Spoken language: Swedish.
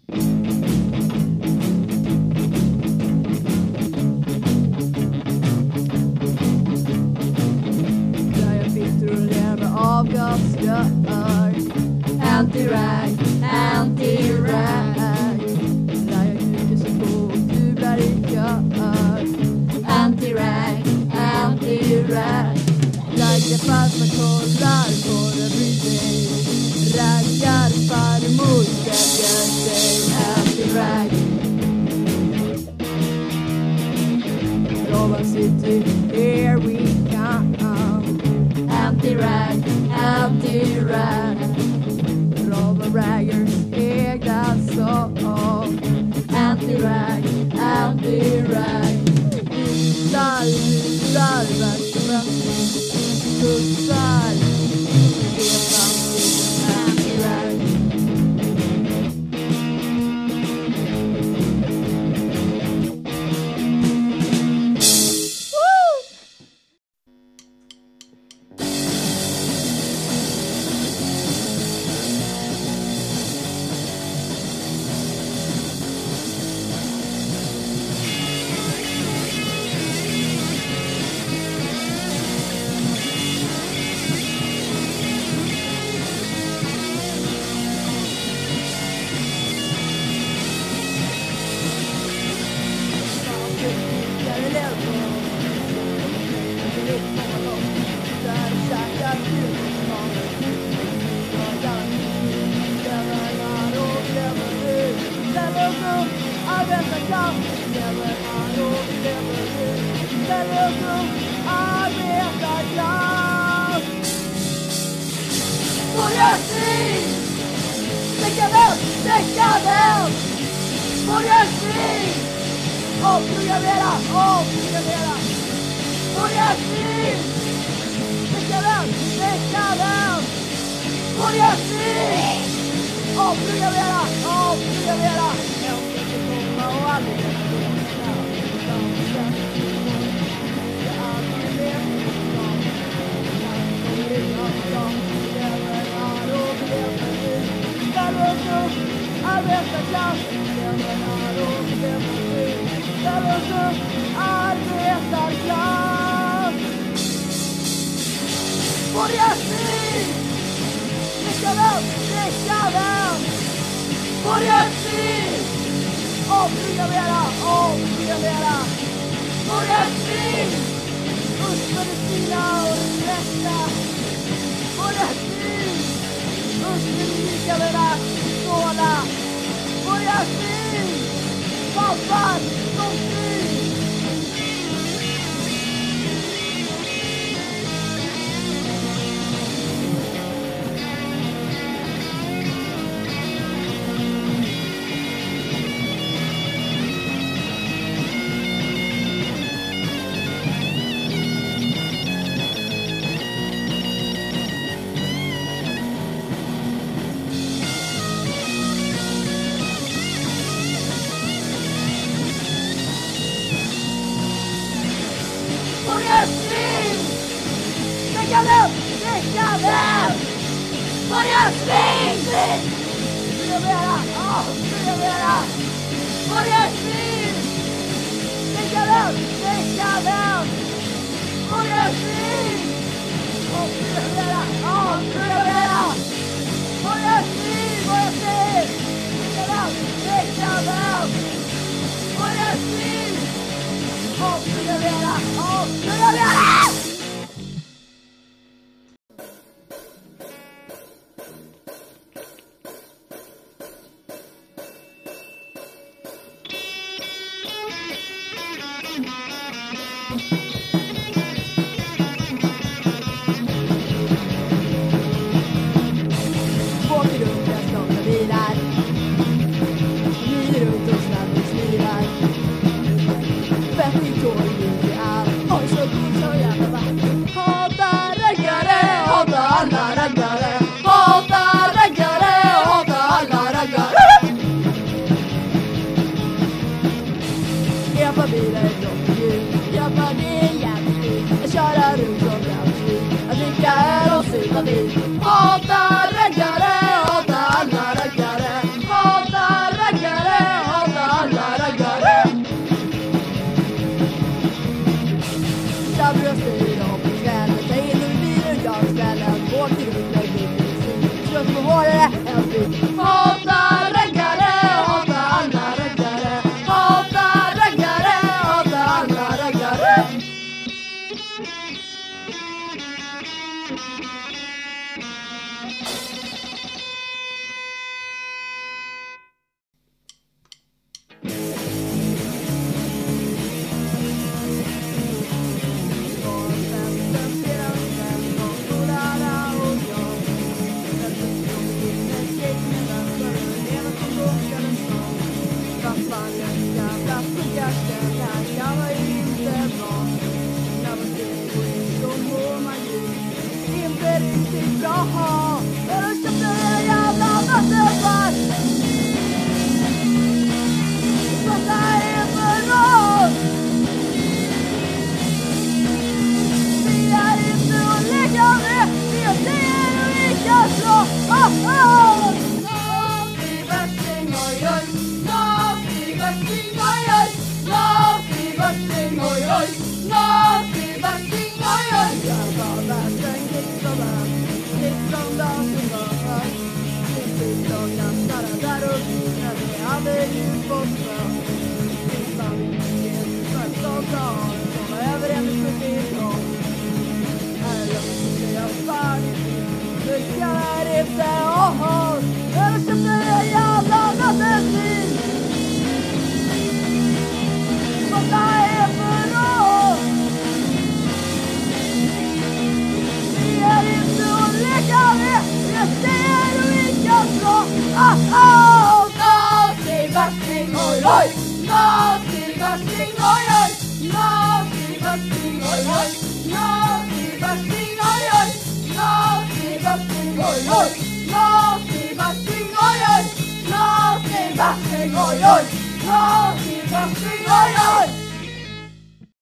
Avgasrör, anti-rag, anti-rag. Där jag trycker så på du blir i kör. Anti-rag, anti-rag. Raggar farfar kollar på det bryter. Raggar farmor säljer sig. Anti-rag. Robban City, here we come. Anti-rag, anti-rag. Robban Raggers egna sång. Anti-rag, anti-rag. Visar, värsta pussar. Anti-rag. vänder ut på snön. Utan vilket självklart dagar. Såna över en ifrån. Här låter jag färdigt. Det kan inte ha. Eller så blir jag jävla nattens. Vad det är för oss. Vi är inte att leka med. Jag ser hur vi kan slå. Nazi-backning, oj oj. Nazi-backning, oj oj. Nazi-backning, oj oj. Nazi-backning, oj oj. Nazi-backning, oj oj. Nazi-backning, oj oj. Nazi-backning, oj oj. Nazi-backning, oj oj.